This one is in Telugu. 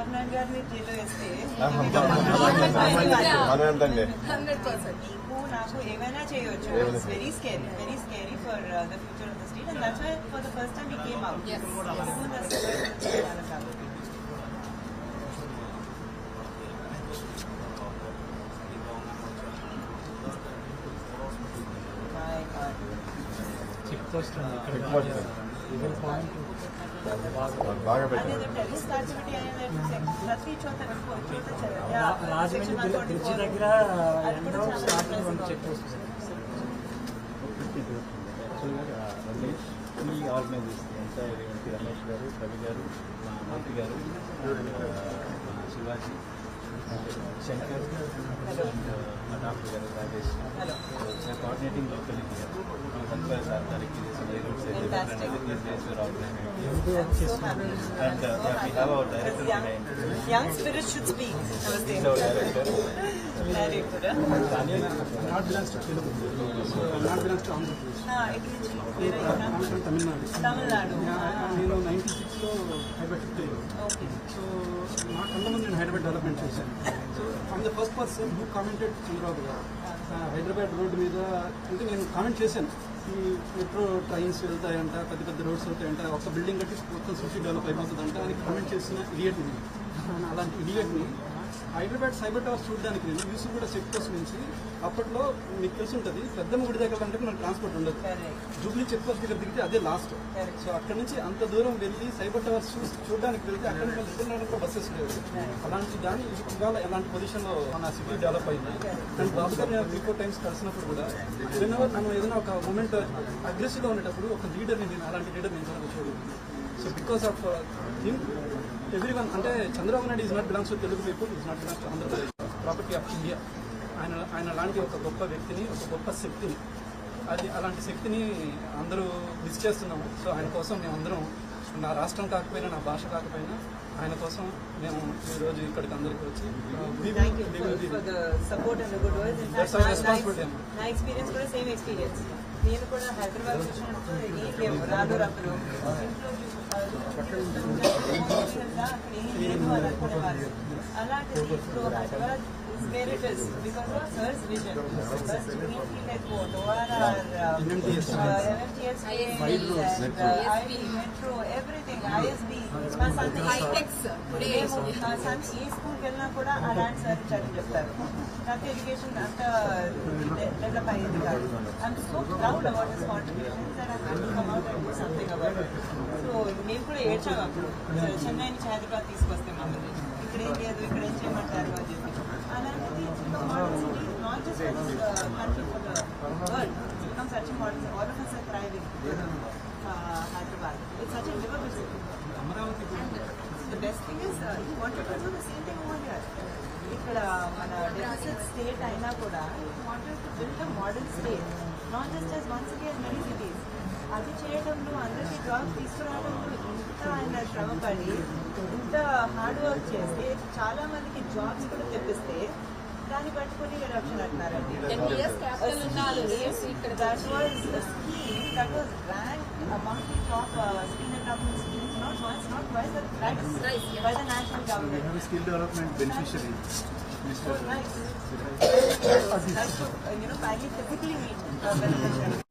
రామ్నాథ్ గారిని జైల్లో వేస్తే నాకు ఏమైనా చేయొచ్చు. Very scary for the future of the state and that's why for the first time he came out. ప్రతి చోట రాజమండ్రి దగ్గర ఈ ఆర్గనైజేషన్ అంతా రమేష్ గారు, రవి గారు, మంత్రి గారు, శివాజీ, శంకర్ డాక్టర్ గారు, Rajesh coordinating local young spirit should speak. Very good. Not belongs to Telugu. Not belongs to Andhra Pradesh. Tamil Nadu. నేను 96లో హైదరాబాద్ షిఫ్ట్ అయ్యాను. సో నా కళ్ళ ముందు నేను హైదరాబాద్ డెవలప్మెంట్ చేశాను. So I'm the first person who commented Chandrababu గారు హైదరాబాద్ రోడ్డు మీద. అంటే నేను కామెంట్ చేశాను, ఈ మెట్రో ట్రైన్స్ వెళ్తాయంట, పెద్ద పెద్ద రోడ్స్ అవుతాయంట, ఒక బిల్డింగ్ కట్టి మొత్తం సిటీ డెవలప్ అయిపోతుందంట అని కామెంట్ చేసిన ఇడియట్ ఉంది. అలాంటి ఇడియట్ని హైదరాబాద్ సైబర్ టవర్స్ చూడడానికి నేను యూసుఫ్ కూడా చెక్ పోస్ట్ నుంచి, అప్పట్లో మీకు తెలిసి ఉంటుంది, పెద్దమ్మ గుడి దగ్గర అంటే మనకు ట్రాన్స్పోర్ట్ ఉండదు. జూబ్లీ చెక్ పోస్ట్ దగ్గర దిగితే అదే లాస్ట్. సో అక్కడ నుంచి అంత దూరం వెళ్ళి సైబర్ టవర్స్ చూడడానికి వెళ్తే అక్కడ నుంచి రిటర్న్ అవ్వడానికి కూడా బస్సెస్ లేవు. అలాంటి దాన్ని ఇవాళ ఎలాంటి పొజిషన్లో మన సిటీ డెవలప్ అయింది. అండ్ బాబు గారు నేను 3-4 టైమ్స్ కలిసినప్పుడు కూడా వెనవర్ నన్ను ఏదైనా ఒక మూమెంట్ అగ్రెసివ్గా ఉండేటప్పుడు ఒక లీడర్ని నేను అలాంటి లీడర్ నేను చూడలేదు. So because of him everyone, అంటే Chandrababu Naidu is not belongs to Telugu people, is not belongs to Andhra Pradesh, property of India. ఆయన లాంటి ఒక గొప్ప వ్యక్తిని, ఒక గొప్ప శక్తిని, అలాంటి శక్తిని అందరూ మిస్ చేస్తున్నాము. సో ఆయన కోసం మేమందరం, నా రాష్ట్రం కాకపోయినా, నా భాష కాకపోయినా, ఆయన కోసం మేము ఈరోజు ఇక్కడికి అందరికీ వచ్చి నేను కూడా హైదరాబాద్ వచ్చినప్పుడు ఏం లేవు, రాను రప్పులు అక్కడ ఏం లేదు అని అనుకునేవారు. అలాంటిది ఇప్పుడు Hyderabad where it is because of Sir's vision. First greenfield airport, ORR, MMTS, metro, everything, ISB. My son ఏ స్కూల్కి వెళ్ళినా కూడా ఆ ల్యాండ్ సార్ ఇచ్చారని చెప్తారు. నాకు ఎడ్యుకేషన్ అంత డెవలప్ అయ్యేది కాదు. I'm so proud about this contributions and I have to come out and do something about it. So మేము కూడా ఏడ్చాము అప్పుడు, చెన్నై నుంచి హైదరాబాద్ తీసుకొస్తే మమ్మల్ని, ఇక్కడ ఏం లేదు, ఇక్కడ ఏం చేయమంటారు అని చెప్పి. అలాంటిది modern city is not just for this country, for the world. It's become such a modern city. All of us are thriving in Hyderabad. It's such a livable city. And the best thing is, he wanted to do the same thing over here. ఇక్కడ మన డెఫిసిట్ స్టేట్ అయినా కూడా he wanted to build a modern state, not just as one city, as many cities. అది చేయడంలో, అందరికీ జాబ్స్ తీసుకురావడంలో ఇంత ఆయన శ్రమపడి, ఇంత హార్డ్ వర్క్ చేస్తే, చాలా మందికి జాబ్స్ కూడా తెప్పిస్తే దాన్ని పట్టుకుని ఎరప్షన్ అంటున్నారండి. That was a scheme that was ranked among the top skill development schemes, not once, not twice, but thrice by the national government. We have a skill development beneficiary. So nice. That's to, finally physically meet beneficiary.